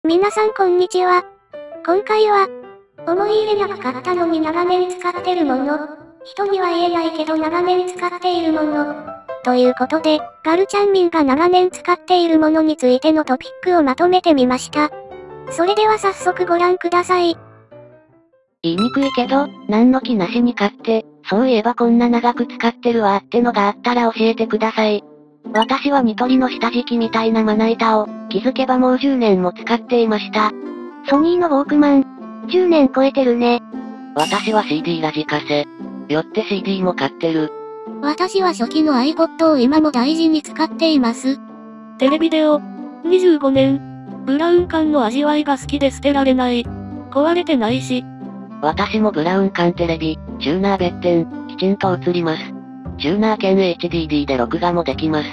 皆さんこんにちは。今回は、思い入れなかったのに長年使ってるもの、人には言えないけど長年使っているもの、ということで、ガルチャン民が長年使っているものについてのトピックをまとめてみました。それでは早速ご覧ください。 言いにくいけど、何の気なしに買って、そういえばこんな長く使ってるわってのがあったら教えてください。私はニトリの下敷きみたいなまな板を、気づけばもう10年も使っていました。 ソニーのウォークマン、10年超えてるね。 私は CD ラジカセ。よって CD も買ってる。 私は初期の iPod を今も大事に使っています。 テレビデオ、25年。ブラウン管の味わいが好きで捨てられない。壊れてないし。 私もブラウン管テレビ、チューナー別点、きちんと映ります。チューナー兼 HDD で録画もできます。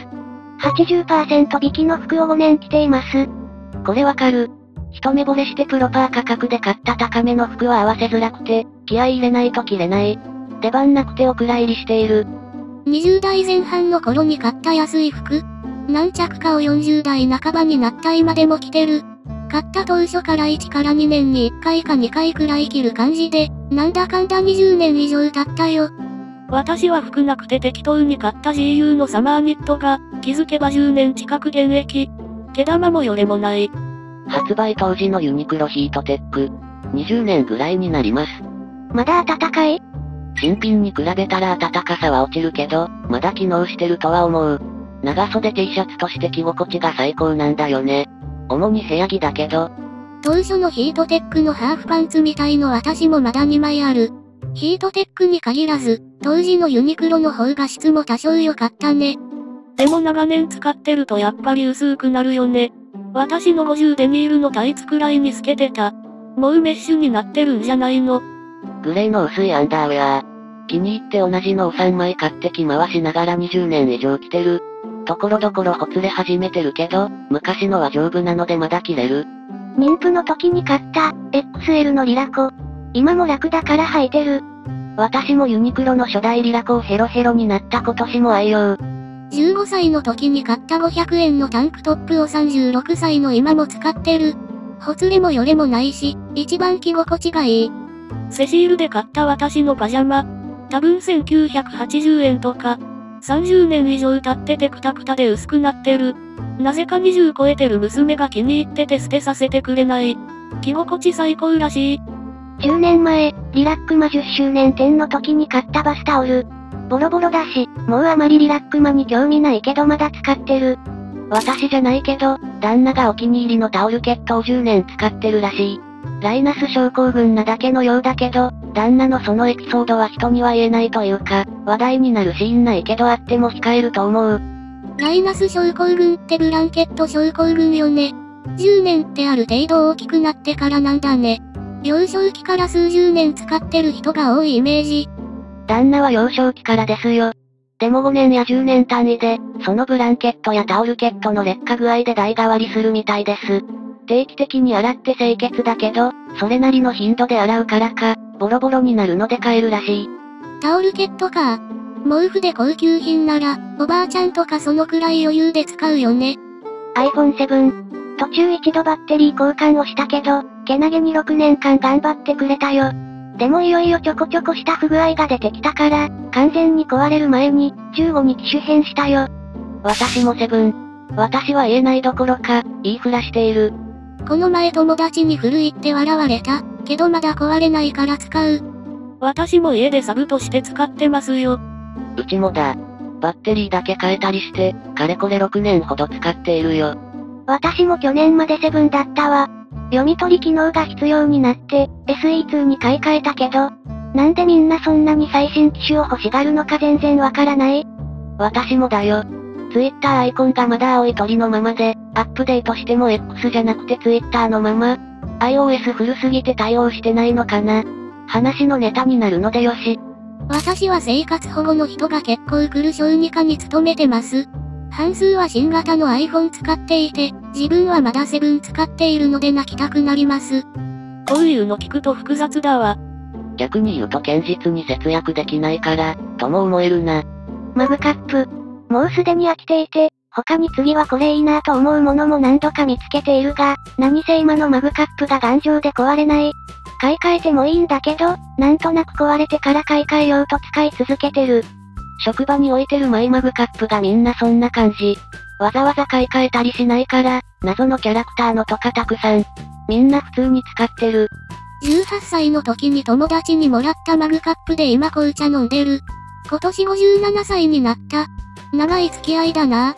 80% 引きの服を5年着ています。 これわかる。一目惚れしてプロパー価格で買った高めの服は合わせづらくて、気合い入れないと着れない。出番なくてお蔵入りしている。 20代前半の頃に買った安い服。何着かを40代半ばになった今でも着てる。買った当初から1から2年に1回か2回くらい着る感じで、なんだかんだ20年以上経ったよ。 私は服なくて適当に買った GU のサマーニットが、気づけば10年近く現役。毛玉もよれもない。 発売当時のユニクロヒートテック。20年ぐらいになります。 まだ暖かい？ 新品に比べたら暖かさは落ちるけど、まだ機能してるとは思う。長袖 T シャツとして着心地が最高なんだよね。主に部屋着だけど。 当初のヒートテックのハーフパンツみたいの私もまだ2枚ある。ヒートテックに限らず、当時のユニクロの方が質も多少良かったね。 でも長年使ってるとやっぱり薄くなるよね。私の50デニールのタイツくらいに透けてた。もうメッシュになってるんじゃないの。 グレーの薄いアンダーウェア。気に入って同じのを3枚買って着回しながら20年以上着てる。ところどころほつれ始めてるけど、昔のは丈夫なのでまだ着れる。 妊婦の時に買った、XL のリラコ。今も楽だから履いてる。 私もユニクロの初代リラコをヘロヘロになった今年も愛用。 15歳の時に買った500円のタンクトップを36歳の今も使ってる。ほつれもよれもないし、一番着心地がいい。 セシールで買った私のパジャマ。多分1980円とか。30年以上経っててクタクタで薄くなってる。なぜか20超えてる娘が気に入ってて捨てさせてくれない。着心地最高らしい。 10年前、リラックマ10周年展の時に買ったバスタオル。ボロボロだし、もうあまりリラックマに興味ないけどまだ使ってる。 私じゃないけど、旦那がお気に入りのタオルケットを10年使ってるらしい。ライナス症候群なだけのようだけど、旦那のそのエピソードは人には言えないというか、話題になるシーンないけどあっても控えると思う。 ライナス症候群ってブランケット症候群よね。10年ってある程度大きくなってからなんだね。幼少期から数十年使ってる人が多いイメージ。 旦那は幼少期からですよ。でも5年や10年単位で、そのブランケットやタオルケットの劣化具合で代替わりするみたいです。定期的に洗って清潔だけど、それなりの頻度で洗うからか、ボロボロになるので買えるらしい。 タオルケットか。毛布で高級品なら、おばあちゃんとかそのくらい余裕で使うよね。 iPhone 7。途中一度バッテリー交換をしたけど、けなげに6年間頑張ってくれたよ。でもいよいよちょこちょこした不具合が出てきたから、完全に壊れる前に、15に機種変したよ。 私も7。私は言えないどころか、言いふらしている。 この前友達に古いって笑われた。けどまだ壊れないから使う。 私も家でサブとして使ってますよ。 うちもだ。バッテリーだけ変えたりして、かれこれ6年ほど使っているよ。 私も去年まで7だったわ。読み取り機能が必要になって、SE2 に買い替えたけど、なんでみんなそんなに最新機種を欲しがるのか全然わからない。 私もだよ。Twitter アイコンがまだ青い鳥のままで、アップデートしても X じゃなくて Twitter のまま。iOS 古すぎて対応してないのかな。話のネタになるのでよし。 私は生活保護の人が結構来る小児科に勤めてます。半数は新型の iPhone 使っていて、自分はまだ7使っているので泣きたくなります。 こういうの聞くと複雑だわ。 逆に言うと堅実に節約できないから、とも思えるな。 マグカップ。もうすでに飽きていて、 他に次はこれいいなぁと思うものも何度か見つけているが、何せ今のマグカップが頑丈で壊れない。買い替えてもいいんだけど、なんとなく壊れてから買い替えようと使い続けてる。 職場に置いてるマイマグカップがみんなそんな感じ。わざわざ買い替えたりしないから、謎のキャラクターのとかたくさん。みんな普通に使ってる。 18歳の時に友達にもらったマグカップで今紅茶飲んでる。今年57歳になった。長い付き合いだな。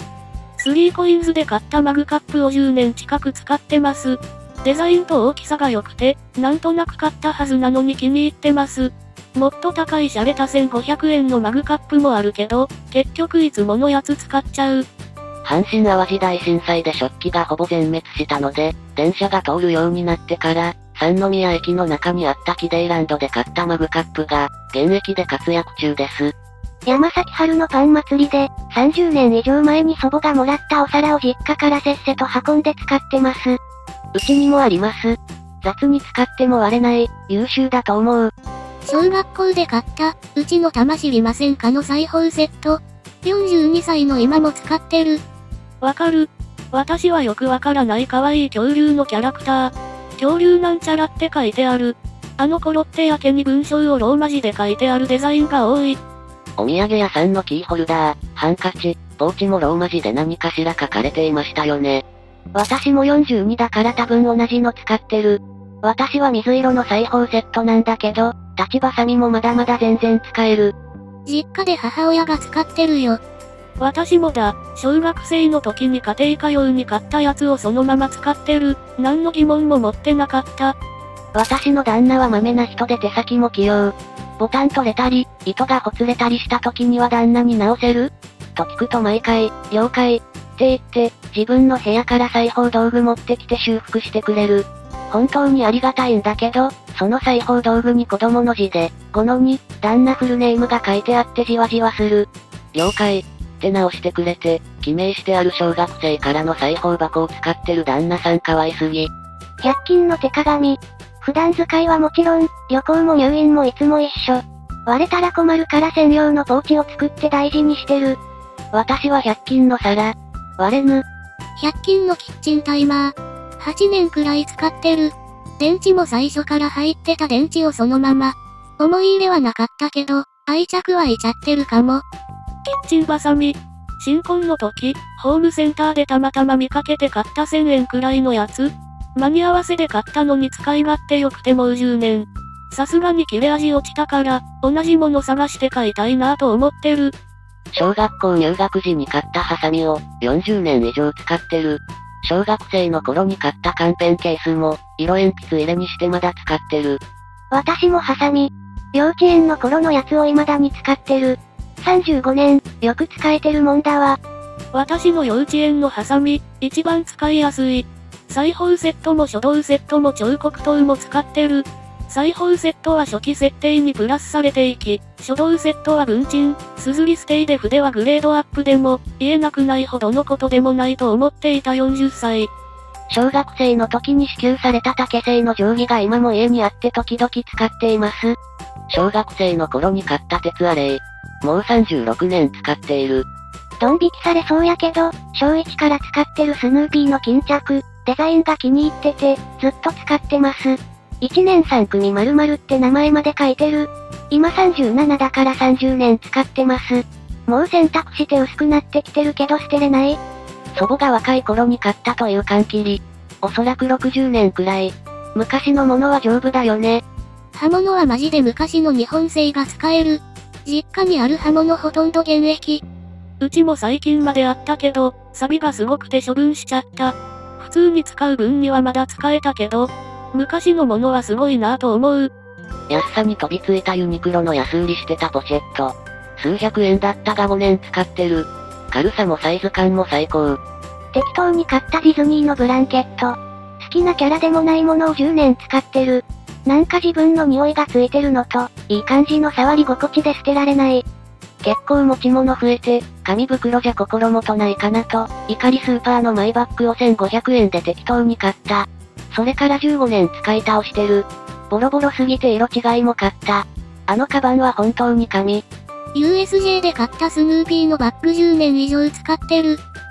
3COINS で買ったマグカップを10年近く使ってます。デザインと大きさが良くて、なんとなく買ったはずなのに気に入ってます。もっと高い洒落た1500円のマグカップもあるけど、結局いつものやつ使っちゃう。 阪神淡路大震災で食器がほぼ全滅したので、電車が通るようになってから、三宮駅の中にあったキデイランドで買ったマグカップが、現役で活躍中です。 山崎春のパン祭りで、30年以上前に祖母がもらったお皿を実家からせっせと運んで使ってます。 うちにもあります。雑に使っても割れない、優秀だと思う。 小学校で買った、うちの玉知りませんかの裁縫セット。42歳の今も使ってる。 わかる。私はよくわからない可愛い恐竜のキャラクター。恐竜なんちゃらって書いてある。あの頃ってやけに文章をローマ字で書いてあるデザインが多い。 お土産屋さんのキーホルダー、ハンカチ、ポーチもローマ字で何かしら書かれていましたよね。 私も42だから多分同じの使ってる。私は水色の裁縫セットなんだけど、立ちばさみもまだまだ全然使える。 実家で母親が使ってるよ。 私もだ、小学生の時に家庭科用に買ったやつをそのまま使ってる。何の疑問も持ってなかった。 私の旦那はマメな人で手先も器用。ボタン取れたり、糸がほつれたりした時には旦那に直せると聞くと毎回、了解って言って、自分の部屋から裁縫道具持ってきて修復してくれる。本当にありがたいんだけど、その裁縫道具に子供の字で、5の2、旦那フルネームが書いてあってじわじわする。 了解って直してくれて、記名してある小学生からの裁縫箱を使ってる旦那さん可愛すぎ。 100均の手鏡。普段使いはもちろん、旅行も入院もいつも一緒。割れたら困るから専用のポーチを作って大事にしてる。 私は100均の皿。割れぬ。 100均のキッチンタイマー。8年くらい使ってる。電池も最初から入ってた電池をそのまま。思い入れはなかったけど、愛着はいちゃってるかも。 キッチンバサミ。新婚の時、ホームセンターでたまたま見かけて買った1000円くらいのやつ。間に合わせで買ったのに使い勝手良くてもう10年。さすがに切れ味落ちたから、同じもの探して買いたいなと思ってる。 小学校入学時に買ったハサミを、40年以上使ってる。小学生の頃に買った缶ペンケースも、色鉛筆入れにしてまだ使ってる。 私もハサミ。幼稚園の頃のやつを未だに使ってる。35年、よく使えてるもんだわ。 私の幼稚園のハサミ、一番使いやすい。裁縫セットも書道セットも彫刻刀も使ってる。裁縫セットは初期設定にプラスされていき、書道セットは文鎮、硯ステイで筆はグレードアップでも、言えなくないほどのことでもないと思っていた40歳。 小学生の時に支給された竹製の定規が今も家にあって時々使っています。 小学生の頃に買った鉄アレイ。もう36年使っている。 ドン引きされそうやけど、小1から使ってるスヌーピーの巾着、デザインが気に入ってて、ずっと使ってます。1年3組〇〇って名前まで書いてる。今37だから30年使ってます。もう洗濯して薄くなってきてるけど捨てれない。 祖母が若い頃に買ったという缶切り。おそらく60年くらい。昔のものは丈夫だよね。 刃物はマジで昔の日本製が使える。実家にある刃物ほとんど現役。 うちも最近まであったけど、錆がすごくて処分しちゃった。普通に使う分にはまだ使えたけど、昔のものはすごいなぁと思う。 安さに飛びついたユニクロの安売りしてたポシェット。数百円だったが5年使ってる。軽さもサイズ感も最高。 適当に買ったディズニーのブランケット。好きなキャラでもないものを10年使ってる。なんか自分の匂いがついてるのと、いい感じの触り心地で捨てられない。 結構持ち物増えて、紙袋じゃ心もとないかなと、怒りスーパーのマイバッグを1500円で適当に買った。それから15年使い倒してる。ボロボロすぎて色違いも買った。あのカバンは本当に神。 USJ で買ったスヌーピーのバッグ10年以上使ってる。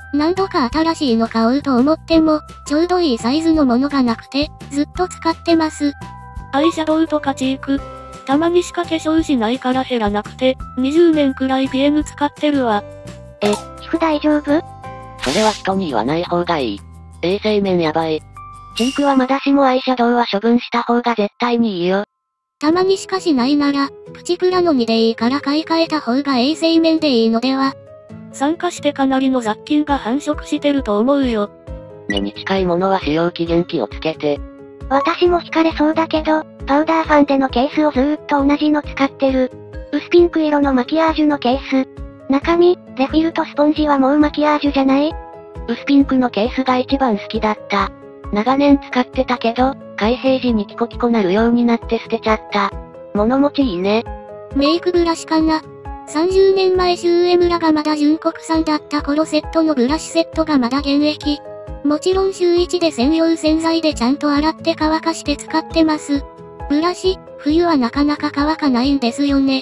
何度か新しいの買おうと思っても、ちょうどいいサイズのものがなくて、ずっと使ってます。 アイシャドウとかチーク。たまにしか化粧しないから減らなくて、20年くらいピエヌ使ってるわ。 皮膚大丈夫？ それは人に言わない方がいい。衛生面やばい。 チークはまだしもアイシャドウは処分した方が絶対にいいよ。 たまにしかしないなら、プチプラの2でいいから買い替えた方が衛生面でいいのでは？ 酸化してかなりの雑菌が繁殖してると思うよ。 目に近いものは使用期限気をつけて。 私も惹かれそうだけど、パウダーファンデのケースをずーっと同じの使ってる。薄ピンク色のマキアージュのケース。中身、レフィルとスポンジはもうマキアージュじゃない？ 薄ピンクのケースが一番好きだった。長年使ってたけど、開閉時にキコキコなるようになって捨てちゃった。物持ちいいね。 メイクブラシかな。30年前シュウエムラがまだ純国産だった頃セットのブラシセットがまだ現役。もちろん週1で専用洗剤でちゃんと洗って乾かして使ってます。ブラシ、冬はなかなか乾かないんですよね。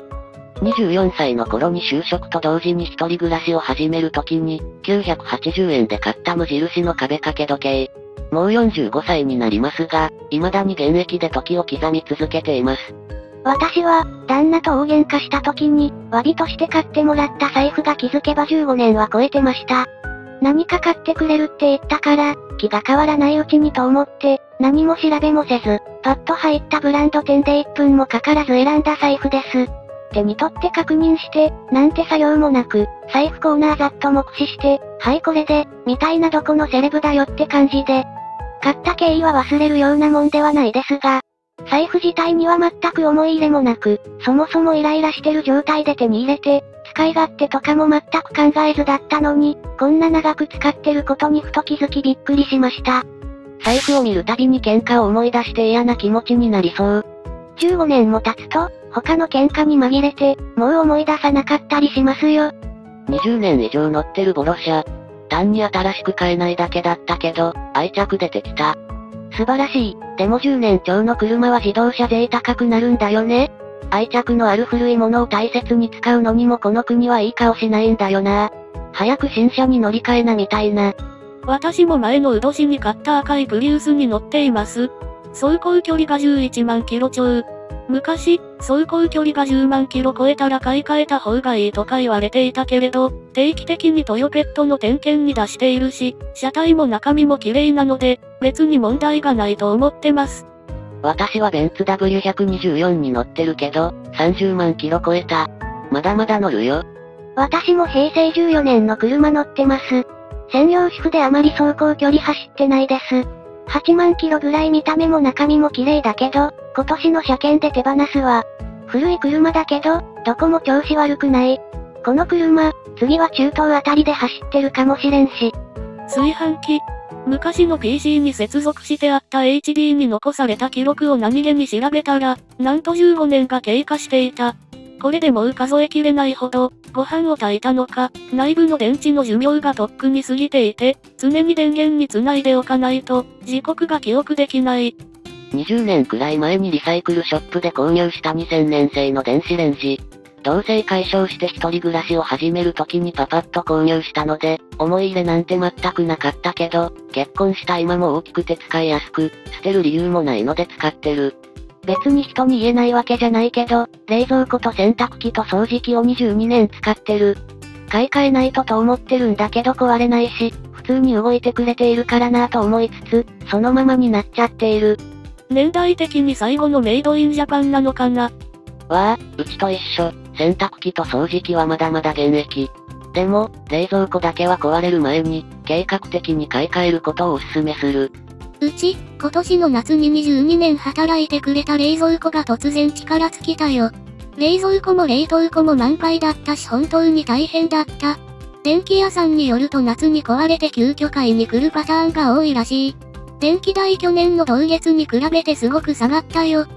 24歳の頃に就職と同時に一人暮らしを始める時に、980円で買った無印の壁掛け時計。もう45歳になりますが、未だに現役で時を刻み続けています。 私は、旦那と大喧嘩した時に、詫びとして買ってもらった財布が気づけば15年は超えてました。何か買ってくれるって言ったから、気が変わらないうちにと思って、何も調べもせず、パッと入ったブランド店で1分もかからず選んだ財布です。手に取って確認して、なんて作用もなく、財布コーナーざっと目視して、はいこれで、みたいなどこのセレブだよって感じで。買った経緯は忘れるようなもんではないですが、財布自体には全く思い入れもなく、そもそもイライラしてる状態で手に入れて、使い勝手とかも全く考えずだったのに、こんな長く使ってることにふと気づきびっくりしました。 財布を見るたびに喧嘩を思い出して嫌な気持ちになりそう。 15年も経つと、他の喧嘩に紛れて、もう思い出さなかったりしますよ。 20年以上乗ってるボロ車。単に新しく買えないだけだったけど、愛着出てきた。素晴らしい。でも10年超の車は自動車税高くなるんだよね。愛着のある古いものを大切に使うのにもこの国はいい顔しないんだよな。早く新車に乗り換えなみたいな。 私も前のう年に買った赤いプリウスに乗っています。走行距離が11万キロ超。昔、走行距離が10万キロ超えたら買い替えた方がいいとか言われていたけれど、定期的にトヨペットの点検に出しているし、車体も中身も綺麗なので、別に問題がないと思ってます。 私はベンツ W124 に乗ってるけど、30万キロ超えた。まだまだ乗るよ。 私も平成14年の車乗ってます。専用主婦であまり走行距離走ってないです。8万キロぐらい見た目も中身も綺麗だけど、今年の車検で手放すわ。古い車だけど、どこも調子悪くない。この車、次は中東あたりで走ってるかもしれんし。 炊飯器。昔の PC に接続してあった HD に残された記録を何気に調べたら、なんと15年が経過していた。これでもう数えきれないほど、ご飯を炊いたのか、内部の電池の寿命がとっくに過ぎていて、常に電源につないでおかないと、時刻が記憶できない。 20年くらい前にリサイクルショップで購入した2000年製の電子レンジ。同棲解消して一人暮らしを始める時にパパッと購入したので、思い入れなんて全くなかったけど、結婚した今も大きくて使いやすく、捨てる理由もないので使ってる。別に人に言えないわけじゃないけど、冷蔵庫と洗濯機と掃除機を22年使ってる。買い替えないと思ってるんだけど壊れないし、普通に動いてくれているからなぁと思いつつ、そのままになっちゃっている。 年代的に最後のメイドインジャパンなのかな。 わあ、うちと一緒。洗濯機と掃除機はまだまだ現役。でも、冷蔵庫だけは壊れる前に、計画的に買い替えることをお勧めする。 うち、今年の夏に22年働いてくれた冷蔵庫が突然力尽きたよ。冷蔵庫も冷凍庫も満杯だったし本当に大変だった。電気屋さんによると夏に壊れて急遽買いに来るパターンが多いらしい。電気代去年の同月に比べてすごく下がったよ。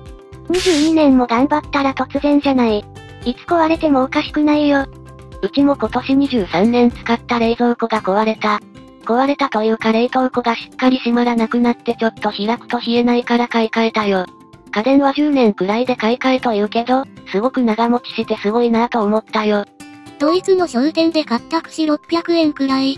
22年も頑張ったら突然じゃない。いつ壊れてもおかしくないよ。 うちも今年23年使った冷蔵庫が壊れた。壊れたというか冷凍庫がしっかり閉まらなくなってちょっと開くと冷えないから買い替えたよ。家電は10年くらいで買い替えと言うけど、すごく長持ちしてすごいなぁと思ったよ。 ドイツの商店で買った串600円くらい。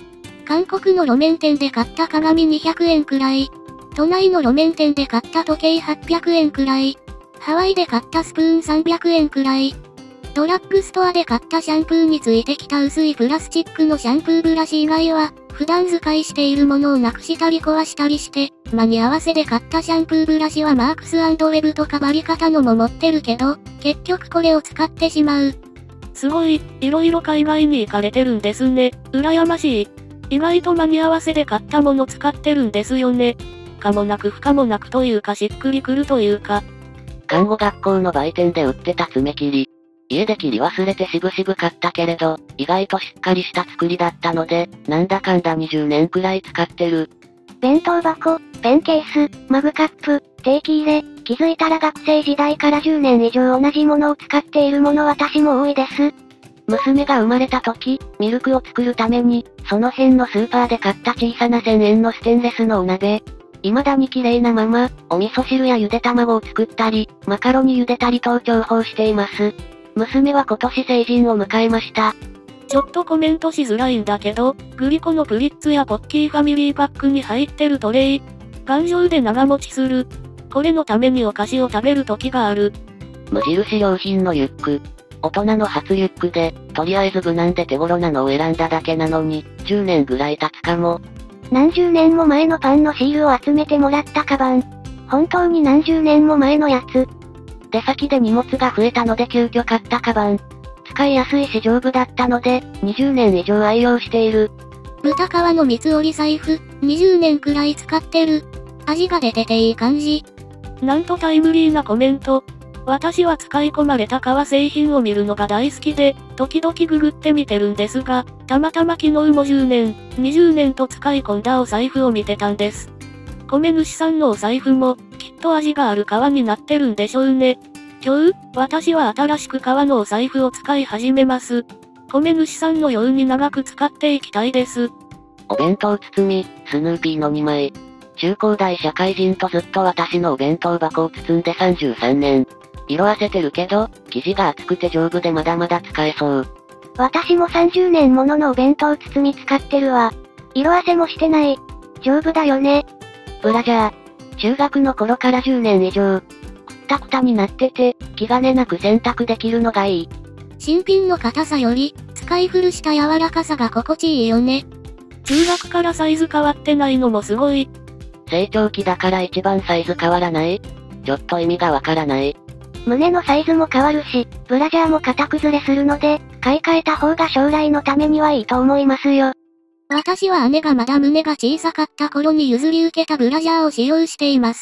韓国の路面店で買った鏡200円くらい。都内の路面店で買った時計800円くらい。ハワイで買ったスプーン300円くらい。ドラッグストアで買ったシャンプーについてきた薄いプラスチックのシャンプーブラシ以外は、普段使いしているものをなくしたり壊したりして、間に合わせで買ったシャンプーブラシはマークス&ウェブとかバリカタのも持ってるけど、結局これを使ってしまう。 すごい、いろいろ海外に行かれてるんですね。羨ましい。意外と間に合わせで買ったもの使ってるんですよね。可もなく不可もなくというかしっくりくるというか。 看護学校の売店で売ってた爪切り。家で切り忘れてしぶしぶ買ったけれど、意外としっかりした作りだったので、なんだかんだ20年くらい使ってる。 弁当箱、ペンケース、マグカップ、定期入れ、気づいたら学生時代から10年以上同じものを使っているもの私も多いです。 娘が生まれた時、ミルクを作るために、その辺のスーパーで買った小さな1000円のステンレスのお鍋。未だに綺麗なまま、お味噌汁やゆで卵を作ったり、マカロニ茹でたりと重宝しています。娘は今年成人を迎えました。 ちょっとコメントしづらいんだけど、グリコのプリッツやポッキーファミリーパックに入ってるトレイ。頑丈で長持ちする。これのためにお菓子を食べる時がある。 無印良品のリュック。大人の初リュックで、とりあえず無難で手頃なのを選んだだけなのに、10年ぐらい経つかも。 何十年も前のパンのシールを集めてもらったカバン。本当に何十年も前のやつ。 出先で荷物が増えたので急遽買ったカバン。使いやすいし丈夫だったので、20年以上愛用している。 豚革の三つ折り財布、20年くらい使ってる。味が出てていい感じ。 なんとタイムリーなコメント。私は使い込まれた革製品を見るのが大好きで、時々ググってみてるんですが、たまたま昨日も10年、20年と使い込んだお財布を見てたんです。米主さんのお財布も、きっと味がある革になってるんでしょうね。今日、私は新しく革のお財布を使い始めます。米主さんのように長く使っていきたいです。 お弁当包み、スヌーピーの2枚。中高大社会人とずっと私のお弁当箱を包んで33年。色あせてるけど、生地が厚くて丈夫でまだまだ使えそう。 私も30年もののお弁当包み使ってるわ。色あせもしてない。丈夫だよね。 ブラジャー。中学の頃から10年以上。くったくたになってて、気兼ねなく洗濯できるのがいい。 新品の硬さより、使い古した柔らかさが心地いいよね。 中学からサイズ変わってないのもすごい。 成長期だから一番サイズ変わらない？ちょっと意味がわからない。 胸のサイズも変わるし、ブラジャーも型崩れするので、買い替えた方が将来のためにはいいと思いますよ。 私は姉がまだ胸が小さかった頃に譲り受けたブラジャーを使用しています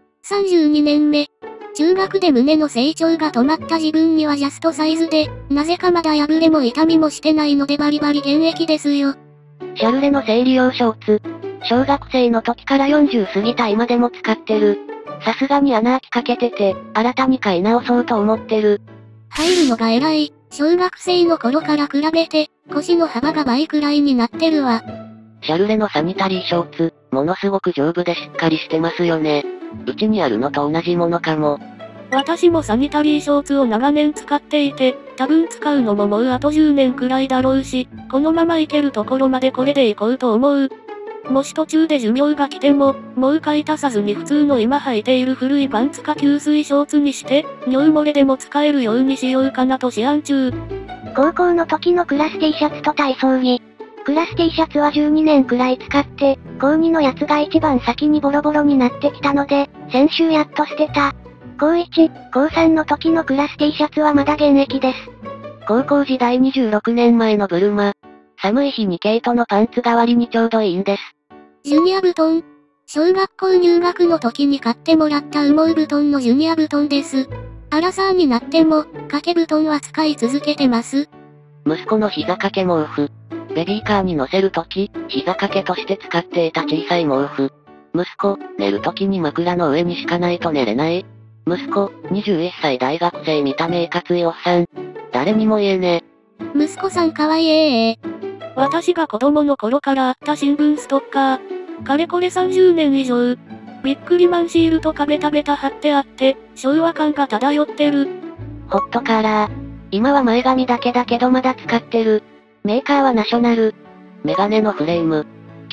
。32年目。中学で胸の成長が止まった自分にはジャストサイズで、なぜかまだ破れも痛みもしてないのでバリバリ現役ですよ。 シャルレの生理用ショーツ。小学生の時から40過ぎた今でも使ってる。さすがに穴開きかけてて、新たに買い直そうと思ってる。 入るのが偉い。小学生の頃から比べて、腰の幅が倍くらいになってるわ。 シャルレのサニタリーショーツ、ものすごく丈夫でしっかりしてますよね。うちにあるのと同じものかも。 私もサニタリーショーツを長年使っていて、多分使うのももうあと10年くらいだろうし、このままいけるところまでこれでいこうと思う。もし途中で寿命が来ても、もう買い足さずに普通の今履いている古いパンツか吸水ショーツにして、尿漏れでも使えるようにしようかなと思案中。 高校の時のクラス T シャツと体操着。クラス T シャツは12年くらい使って、高2のやつが一番先にボロボロになってきたので、先週やっと捨てた。高1、高3の時のクラス T シャツはまだ現役です。 高校時代26年前のブルマ。寒い日に毛糸のパンツ代わりにちょうどいいんです。 ジュニア布団。小学校入学の時に買ってもらった羽毛布団のジュニア布団です。アラサーになっても、掛け布団は使い続けてます。 息子の膝掛け毛布。ベビーカーに乗せるとき、膝掛けとして使っていた小さい毛布。息子、寝るときに枕の上に敷かないと寝れない。息子、21歳大学生見た目いかついおっさん。誰にも言えねえ。息子さんかわいい。 私が子供の頃からあった新聞ストッカー。かれこれ30年以上。ビックリマンシールとかベタベタ貼ってあって、昭和感が漂ってる。 ホットカーラー。今は前髪だけだけどまだ使ってる。メーカーはナショナル。メガネのフレーム。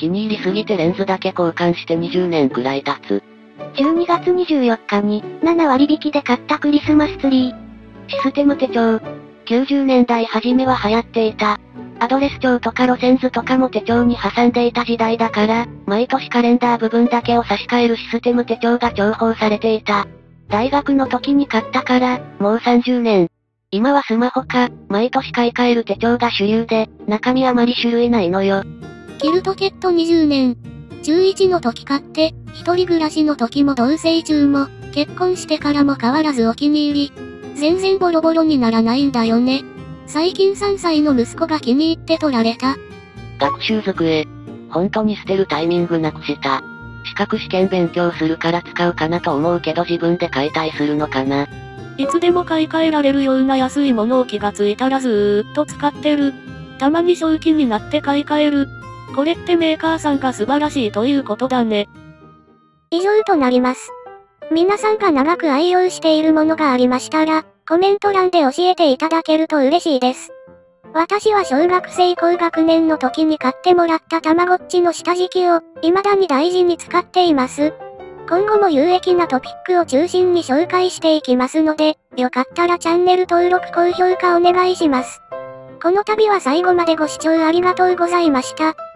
気に入りすぎてレンズだけ交換して20年くらい経つ。 12月24日に、7割引で買ったクリスマスツリー。システム手帳。 90年代初めは流行っていた。アドレス帳とか路線図とかも手帳に挟んでいた時代だから、毎年カレンダー部分だけを差し替えるシステム手帳が重宝されていた。大学の時に買ったから、もう30年。今はスマホか、毎年買い替える手帳が主流で、中身あまり種類ないのよ。 キルトケット20年。中1の時買って、一人暮らしの時も同棲中も、結婚してからも変わらずお気に入り。全然ボロボロにならないんだよね。最近3歳の息子が気に入って取られた。 学習机。本当に捨てるタイミングなくした。資格試験勉強するから使うかなと思うけど自分で解体するのかな。 いつでも買い替えられるような安いものを気がついたらずーっと使ってる。たまに正気になって買い替える。これってメーカーさんが素晴らしいということだね。 以上となります。皆さんが長く愛用しているものがありましたら、コメント欄で教えていただけると嬉しいです。私は小学生高学年の時に買ってもらったたまごっちの下敷きを、未だに大事に使っています。今後も有益なトピックを中心に紹介していきますので、よかったらチャンネル登録高評価お願いします。この度は最後までご視聴ありがとうございました。